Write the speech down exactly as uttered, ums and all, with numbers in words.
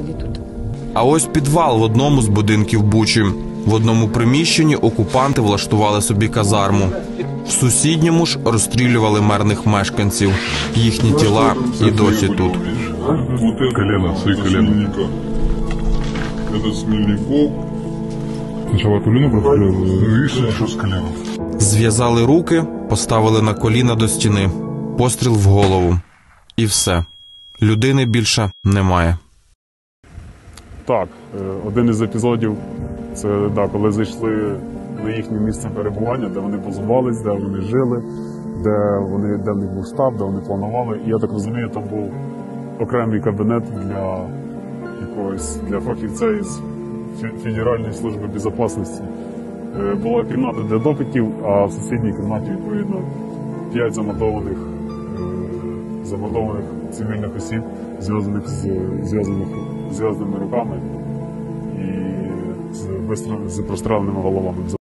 А ось підвал в одному з будинків Бучі. В одному приміщенні окупанти влаштували собі казарму. В сусідньому ж розстрілювали мирних мешканців. Їхні тіла і досі тут. Колено, свои колено. Это Смельников. Сначала колено прострелили, и что с колена. Зв'язали руки, поставили на коліна до стіни. Постріл в голову. І все. Людини більше немає. Так, один із епізодів – це да, коли зайшли на їхнє місце перебування, де вони базувались, де вони жили, де, вони, де в них був штаб, де вони планували. І я так розумію, там був окремий кабінет для якогось, для фахівця із Федеральної служби безпеки. Була кімната для допитів, а в сусідній кімнаті, відповідно, п'ять замордованих, замордованих цивільних осіб, зв'язаних з зв'язаних, зв'язаними руками і з, з простреленими головами.